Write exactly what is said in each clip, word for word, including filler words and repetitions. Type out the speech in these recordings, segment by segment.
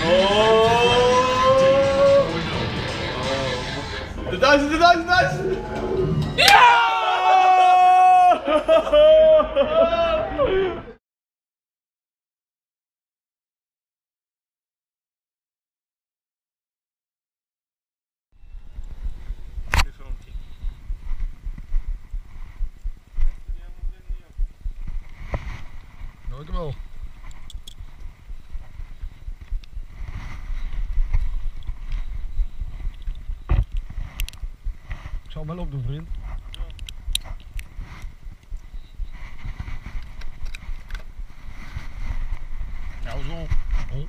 De duizend, de duizend, de duizend! Ja! Nooit wel. Ik zal hem wel opdoen, vriend. Nou zo. Oh.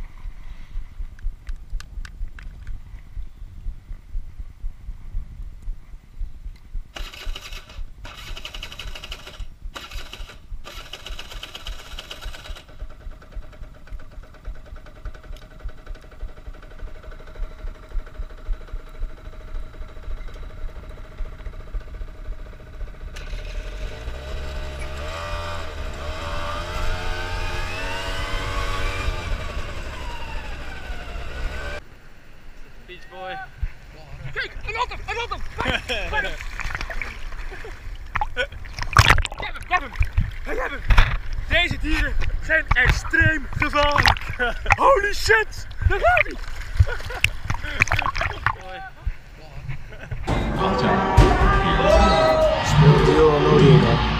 Beach boy. Kijk, hij had hem, hij had hem! Pak hem! Ik heb hem, ik heb hem! Ik heb hem! Deze dieren zijn extreem gevaarlijk! Holy shit! Daar gaat hij! Speelt heel annoying, hè?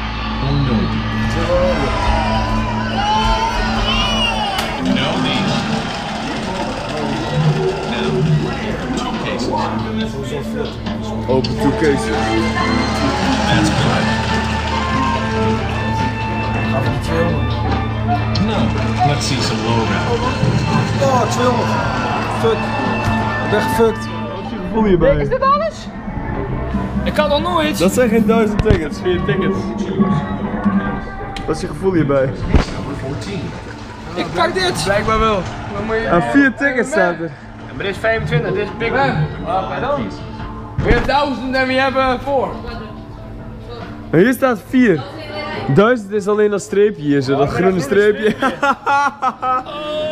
Open two cases. That's good. Ga voor die tweehonderd. No. Let's see some low round. Oh, tweehonderd. Fuck. Ik ben gefucked. Wat is je gevoel hierbij? Is dit alles? Ik kan nog nooit! Dat zijn geen duizend tickets, vier tickets. Wat is je gevoel hierbij? Ik pak dit! Blijkbaar wel. En vier tickets staat er. Maar dit is vijfentwintig, dit is big one. Wat bij dan? We have thousand and we have uh, four. En hier staat vier. Duizend is alleen dat streepje hier, zo, dat groene streepje.